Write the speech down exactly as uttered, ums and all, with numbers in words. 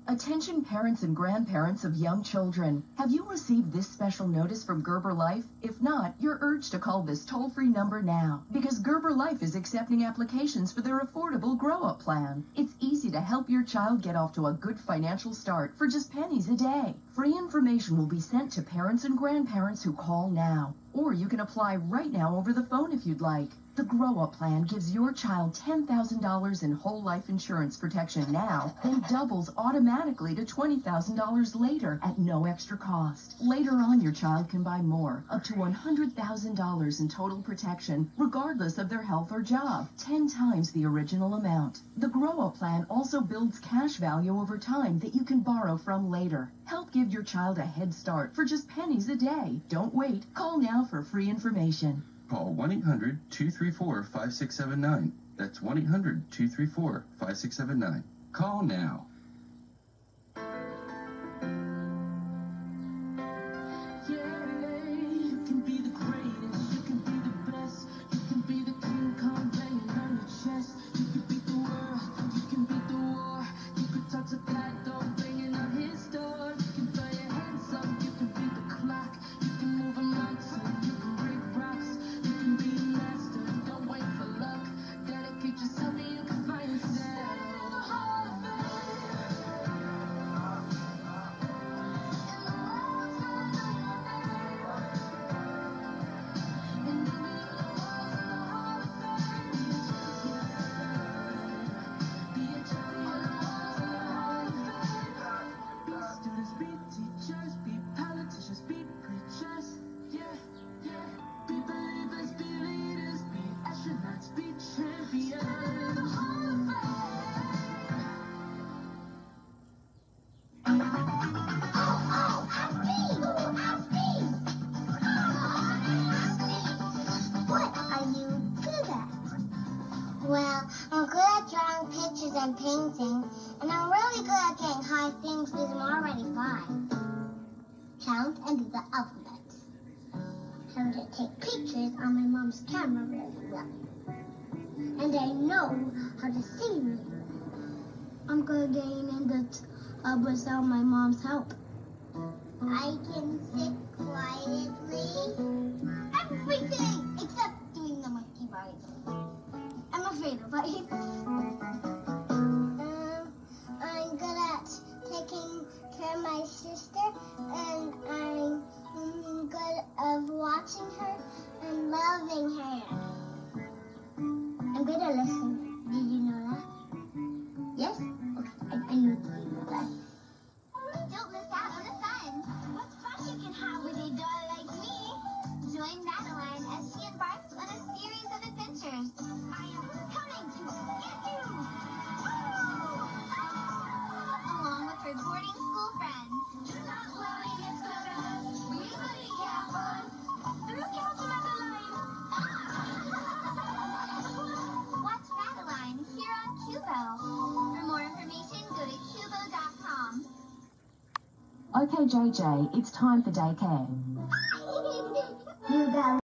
Attention parents and grandparents of young children. Have you received this special notice from Gerber Life? If not, you're urged to call this toll-free number now because Gerber Life is accepting applications for their affordable grow-up plan. It's easy to help your child get off to a good financial start for just pennies a day. Free information will be sent to parents and grandparents who call now. Or you can apply right now over the phone if you'd like. The Grow Up Plan gives your child ten thousand dollars in whole life insurance protection now, then doubles automatically to twenty thousand dollars later at no extra cost. Later on, your child can buy more, up to one hundred thousand dollars in total protection, regardless of their health or job, ten times the original amount. The Grow Up Plan also builds cash value over time that you can borrow from later. Help give your child a head start for just pennies a day. Don't wait. Call now for free information. Call one eight hundred, two three four, five six seven nine. That's one eight hundred, two three four, five six seven nine. Call now. Well, I'm good at drawing pictures and painting, and I'm really good at getting high things because I'm already five. Count and do the alphabet. How to take pictures on my mom's camera really well. And I know how to sing really well. I'm good at getting in the tub without my mom's help. I can sit quietly. Everything except doing the monkey bars. I'm afraid of heights. Um, I'm good at taking care of my sister, and I'm mm, good at watching her and loving her. I'm good at listening. Did you know that? Yes? Okay, I, I knew that you know that. Don't miss out on the fun. What's fun you can have with a doll like me? Join Madeline as she embarks on a series of adventures. I am coming to get you! Along with her boarding school friends. You're not blowing it so fast. We really have fun. Through Couch Madeline. Watch Madeline here on Qubo. For more information, go to Qubo dot com. Okay, J J, it's time for daycare.